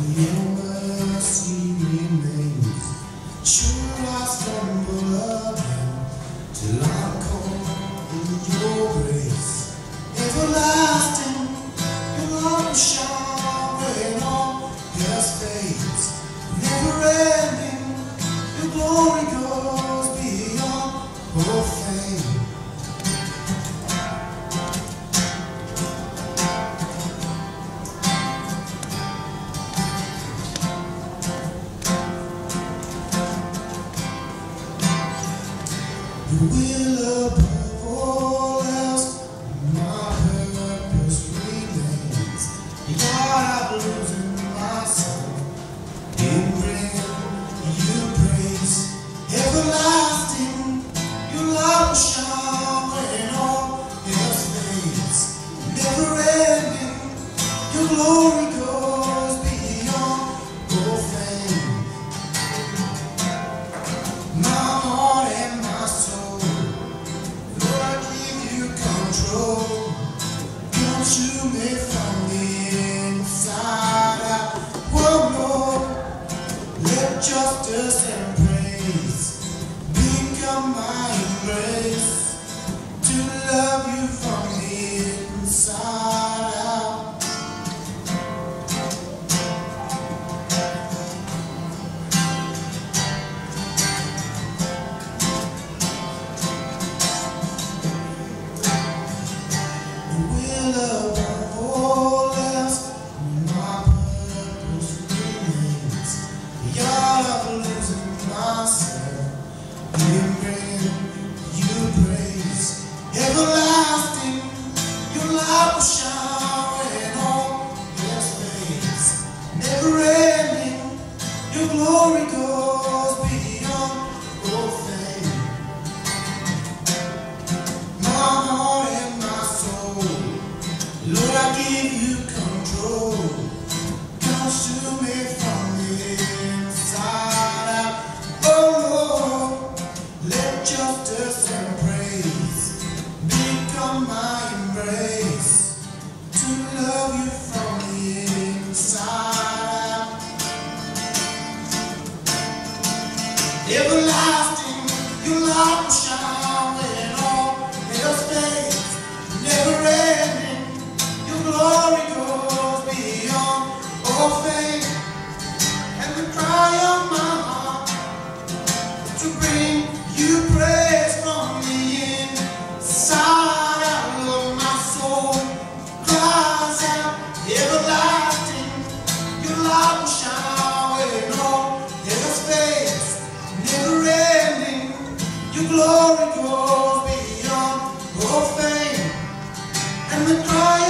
Your mercy remains. Sure, I stumble again till I'm caught in your grace. Everlasting, your love shine when all else fades. Never ending, your glory goes beyond all fame. You will above all else, my purpose remains. God, I'm losing myself in bringing you praise. Everlasting, your light will shine when all else fades. Never ending, your glory goes beyond all fame. My heart and my soul, Lord, I give you control. Consume me from the inside out. One more, let justice and praise become my embrace. To love you from the inside out. Above all else, my purpose remains. God, I'm losing myself in bringing you praise. Everlasting, your light will shine when all else fades. Never ending, your glory goes beyond all fame. My heart and my soul, Lord, I give you control. Consume me from the inside out. Oh Lord, let justice and praise become my embrace. To love you from the inside out. Everlasting, your light will shine when all else fades. Never ending, glory goes beyond all fame. And the cry of my heart to bring you praise from the inside out. Lord, my soul cries out. Everlasting, your light will shine when all else fades. Never ending, your glory goes beyond all fame. And the cry